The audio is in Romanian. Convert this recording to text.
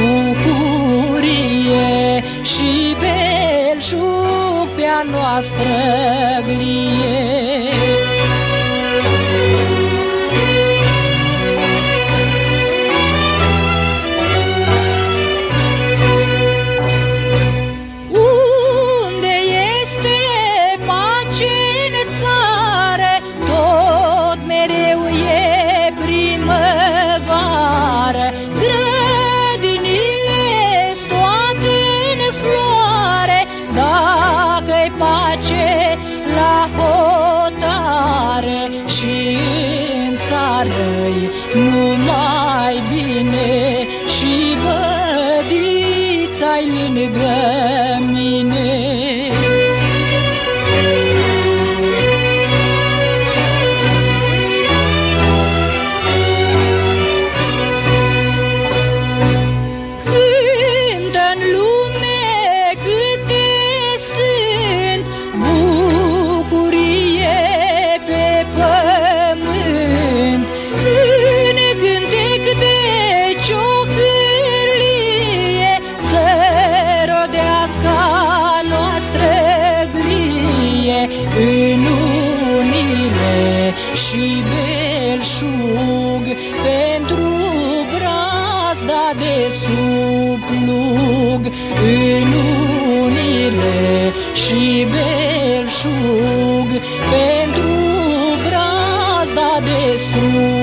bucurie și belșug pe-a noastră glie. Unde este pace în țară, tot mereu e primăvară. Grădinile-s toate în floare, dacă-i pace la hotare. Și în țară-i numai bine, și bădița-i lângă mine. Cântă-n lume câte sunt, bucurie pe pământ. În cântec de ciocârlie, să rodească a noastră glie. În unire și belșug, pentru brazda de sub plug. În unire și belșug, pentru brazda de sub